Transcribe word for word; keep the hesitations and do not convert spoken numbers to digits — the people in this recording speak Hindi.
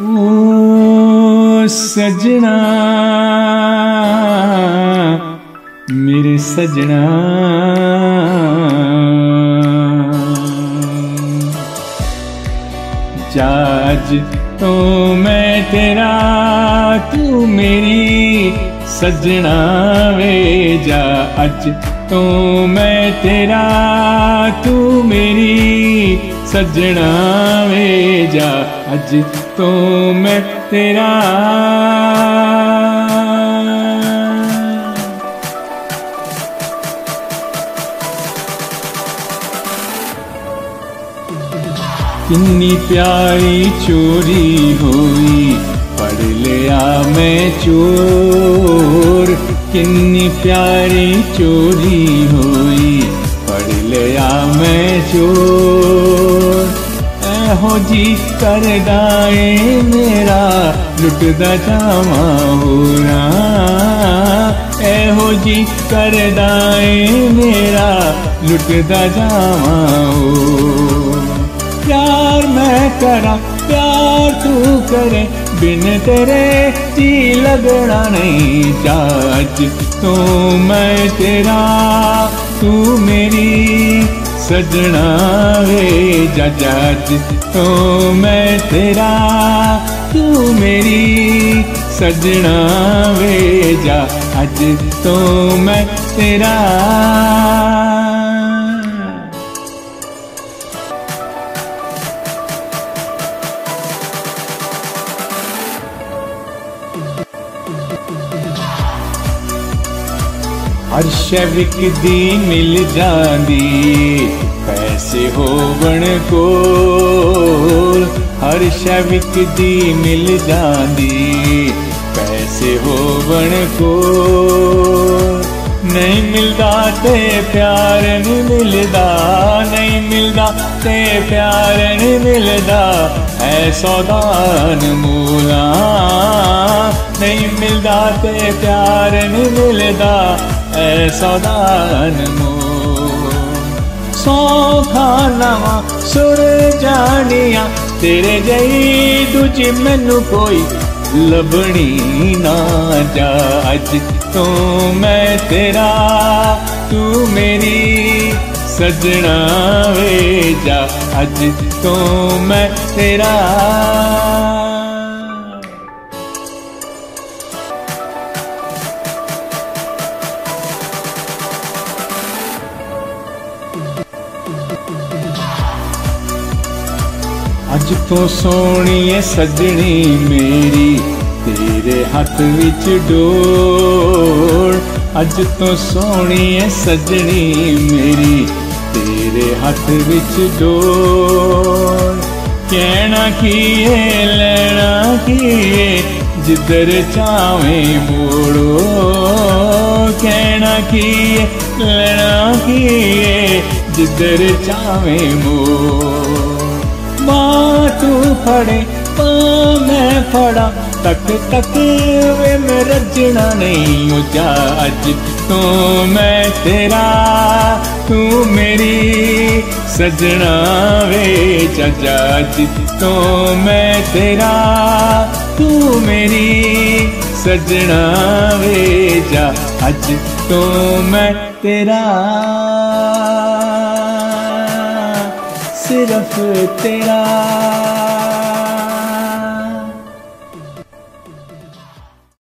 ओ सजना मेरे सजना, जाज तो मैं तेरा तू मेरी सजना वे, जा अज तो मैं तेरा तू मेरी सजना वे, जा अज तो मैं तेरा। किन्नी प्यारी चोरी हुई पढ़ लिया मैं चोर, किन्नी प्यारी चोरी हुई पढ़ लिया मैं चोर। ऐहो जी करदा ए मेरा लुटदा जावा होना, ऐहो जी करदा ए मेरा लुटदा जावा हो। प्यार मैं करा प्यार तू करे, बिन तेरे जी लगना नहीं, जाज तो मैं तेरा तू मेरी सजना वे, जा जाज तो मैं तेरा तू मेरी सजना वे, जा अज तो मैं तेरा। हर शै विकदी मिल जांदी पैसे होवण कोल, हर शै विकदी मिल जांदी पैसे होवण कोल। नहीं मिलदा ते प्यार नहीं मिलदा, नहीं मिलदा ते प्यार नहीं मिलदा, है सौदा अनमोला। नहीं मिलदा ते प्यार नहीं मिलदा, है सौदा अनमोल। सौ खानावा सुर जानिया तेरे जई दूजी मैनू कोई लभनी ना, जा अज तो मैं तेरा तू मेरी सजना वे, जा अज तो मैं तेरा। अज तो सोहणी है सजनी मेरी तेरे हाथ विच डोर, अज तो सोहणी है सजनी मेरी तेरे हाथ विच डोर। कहना की है लेना की है जिधर चावे मोड़ो, कहना की है लेना की है जिधर चावे मोड़। मां तू फड़े मां मैं फड़ा, तक तक वे मैं रजना नहीं हो, जा अज तो मैं तेरा तू मेरी सजना वे, जा जा अज तो मैं तेरा तू मेरी सजना वे, जा अज तो मैं तेरा सिर्फ तेरा।